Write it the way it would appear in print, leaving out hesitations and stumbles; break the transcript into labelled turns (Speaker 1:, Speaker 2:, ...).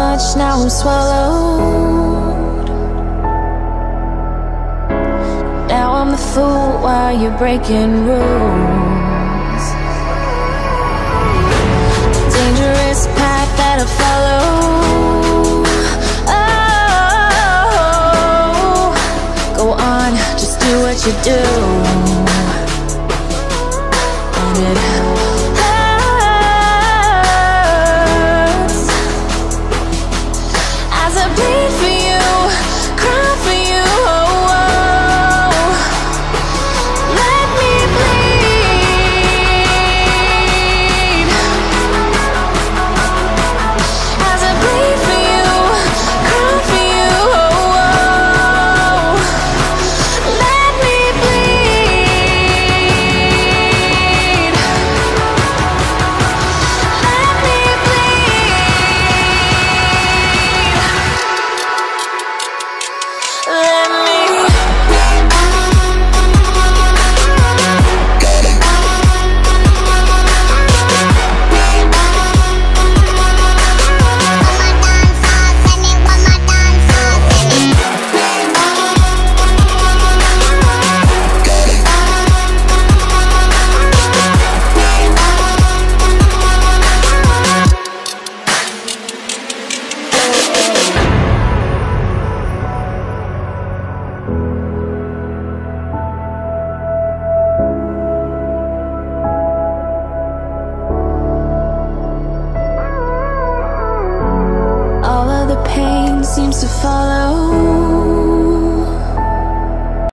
Speaker 1: much, now I'm swallowed. Now I'm the fool while you're breaking rules. Dangerous path that I follow. Oh, go on, just do what you do. And it hurts as I bleed for you, cry for you. Oh, oh. Let me bleed as I bleed for you, cry for you. Oh, oh. Let me bleed. Let me bleed. Let me. All of the pain seems to follow.